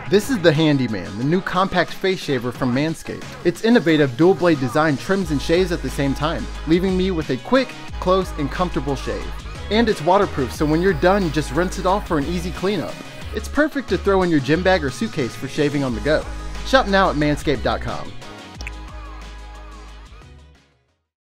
This is the Handyman, the new compact face shaver from Manscaped. Its innovative dual blade design trims and shaves at the same time, leaving me with a quick, close, and comfortable shave. And it's waterproof, so when you're done, you just rinse it off for an easy cleanup. It's perfect to throw in your gym bag or suitcase for shaving on the go. Shop now at manscaped.com.